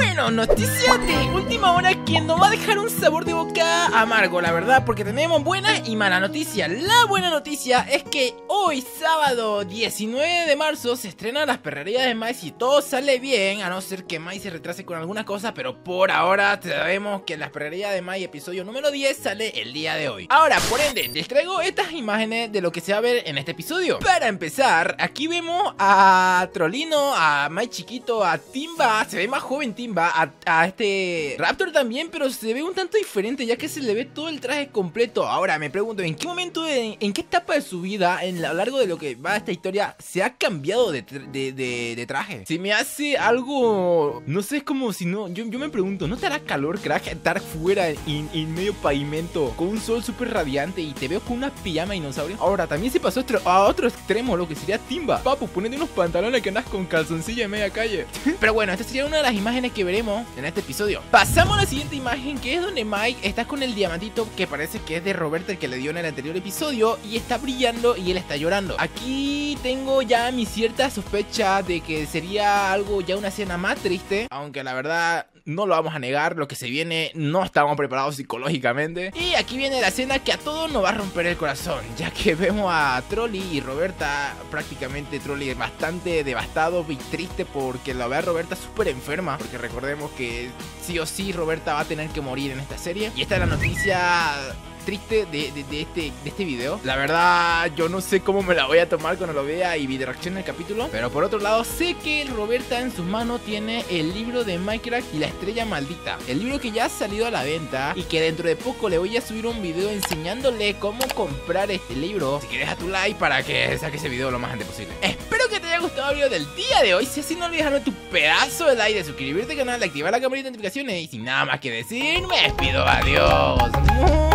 Bueno, noticia de última hora que nos va a dejar un sabor de boca amargo, la verdad, porque tenemos buena y mala noticia. La buena noticia es que hoy, sábado 19 de marzo, se estrenan las perrerías de Mai. Si todo sale bien, a no ser que Mai se retrase con alguna cosa, pero por ahora sabemos que las perrerías de Mai episodio número 10 sale el día de hoy. Ahora, por ende, les traigo estas imágenes de lo que se va a ver en este episodio. Para empezar, aquí vemos a Trollino, a Mai chiquito, a Timba, se ve más joven Timba, a este Raptor también, pero se ve un tanto diferente ya que se le ve todo el traje completo. Ahora me pregunto, ¿en qué momento, en qué etapa de su vida, a lo largo de lo que va esta historia, se ha cambiado de traje? Se me hace algo, no sé, es como si no, yo me pregunto, ¿no te hará calor, crack, estar fuera en medio pavimento con un sol súper radiante y te veo con una pijama dinosaurio? Ahora también se pasó a otro extremo, lo que sería Timba. Papu, ponete unos pantalones que andas con calzoncilla en media calle. Pero bueno, esta sería una de las imágenes que veremos en este episodio. Pasamos a la siguiente imagen, que es donde Mike está con el diamantito que parece que es de Roberta, el que le dio en el anterior episodio, y está brillando y él está llorando. Aquí tengo ya mi cierta sospecha de que sería algo, ya una escena más triste, aunque la verdad no lo vamos a negar, lo que se viene no estamos preparados psicológicamente. Y aquí viene la escena que a todos nos va a romper el corazón, ya que vemos a Trolli y Roberta, prácticamente Trolli bastante devastado y triste porque la ve a Roberta súper enferma, porque recordemos que sí o sí Roberta va a tener que morir en esta serie. Y esta es la noticia triste de este video. La verdad, yo no sé cómo me la voy a tomar cuando lo vea y vi reacción el capítulo. Pero por otro lado, sé que Roberta en sus manos tiene el libro de Minecraft y la estrella maldita. El libro que ya ha salido a la venta y que dentro de poco le voy a subir un video enseñándole cómo comprar este libro. Así que deja tu like para que saque ese video lo más antes posible. Espero que te haya gustado el video del día de hoy. Si así, no olvides dejarme tu pedazo de like, de suscribirte al canal, de activar la campanita de notificaciones. Y sin nada más que decir, me despido. Adiós.